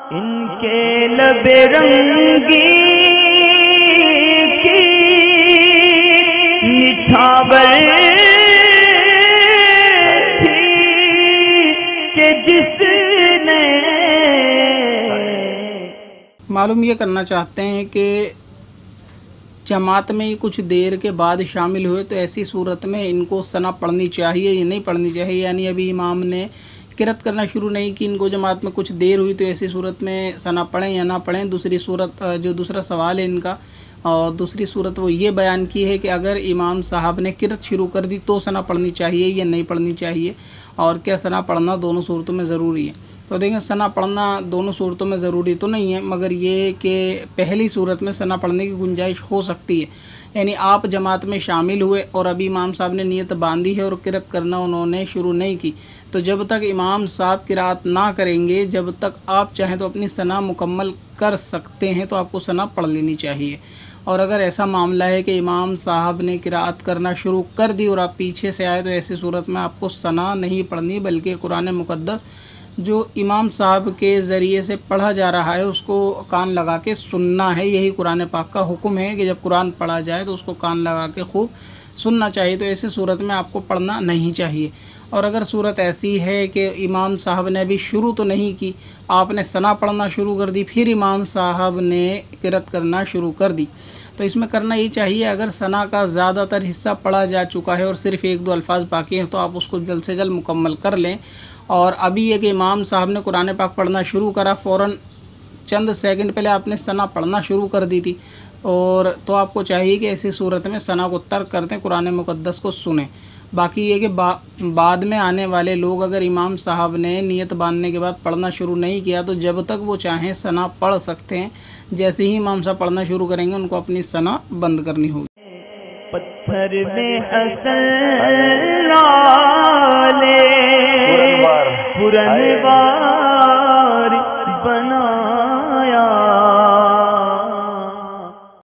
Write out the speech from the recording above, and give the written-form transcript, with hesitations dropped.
ان کے لب رنگی کی نچھاور تھی کہ جس نے معلوم یہ کرنا چاہتے ہیں کہ جماعت میں کچھ دیر کے بعد شامل ہوئے تو ایسی صورت میں ان کو ثنا پڑھنی چاہیے یا نہیں پڑھنی چاہیے، یعنی ابھی امام نے قرات کرنا شروع نہیں کی، ان کو جماعت میں کچھ دیر ہوئی تو ایسی صورت میں ثنا پڑھیں یا نہ پڑھیں۔ دوسری صورت جو دوسرا سوال ہے ان کا، اور دوسری صورت وہ یہ بیان کی ہے کہ اگر امام صاحب نے قرات شروع کر دی تو ثنا پڑھنی چاہیے یا نہیں پڑھنی چاہیے، اور کیا ثنا پڑھنا دونوں صورتوں میں ضروری ہے۔ تو دیکھیں ثنا پڑھنا دونوں صورتوں میں ضروری تو نہیں ہے، مگر یہ کہ پہلی صورت میں ثنا پڑھنے کی گنجائش ہو سکتی ہے، یعنی آپ جماعت میں شامل ہوئے اور ابھی امام صاحب نے نیت باندھی ہے اور قرات کرنا انہوں نے شروع نہیں کی، تو جب تک امام صاحب قرات نہ کریں گے، جب تک آپ چاہیں تو اپنی ثنا مکمل کر سکتے ہیں، تو آپ کو ثنا پڑھ لینی چاہیے۔ اور اگر ایسا معاملہ ہے کہ امام صاحب نے قرات کرنا شروع کر دی اور آپ پیچھے سے آئے، تو ایسی صورت میں آپ کو ثنا نہیں پڑھنی، بلکہ قرآن مقدس جو امام صاحب کے ذریعے سے پڑھا جا رہا ہے اس کو کان لگا کے سننا ہے۔ یہی قرآن پاک کا حکم ہے کہ جب قرآن پڑھا جائے تو اس کو کان لگا کے خوب سننا چاہیے، تو ایسی صورت میں آپ کو پڑھنا نہیں چاہیے۔ اور اگر صورت ایسی ہے کہ امام صاحب نے ابھی شروع تو نہیں کی، آپ نے ثنا پڑھنا شروع کر دی، پھر امام صاحب نے قرات کرنا شروع کر دی، تو اس میں کرنا یہ چاہیے، اگر ثنا کا زیادہ تر حصہ پڑھا جا چکا ہے اور صرف ایک دو الفاظ باقی ہیں تو آپ اس کو جلد سے جلد مکمل کر لیں۔ اور ابھی یہ کہ امام صاحب نے قرآن پاک پڑھنا شروع کرا، فوراً چند سیکنڈ پہلے آپ نے ثنا پڑھنا شروع کر دی تھی، اور تو آپ کو چاہیے کہ ایسی صورت میں ثنا کو ترک کر دیں، قرآن مقدس کو سنیں۔ باقی یہ کہ بعد میں آنے والے لوگ اگر امام صاحب نے نیت باندھنے کے بعد پڑھنا شروع نہیں کیا تو جب تک وہ چاہیں ثنا پڑھ سکتے ہیں، جیسے ہی امام صاحب پڑھنا شروع کریں گے ان کو اپنی ثنا بند کرنی ہوگی۔ پتھر میں حسن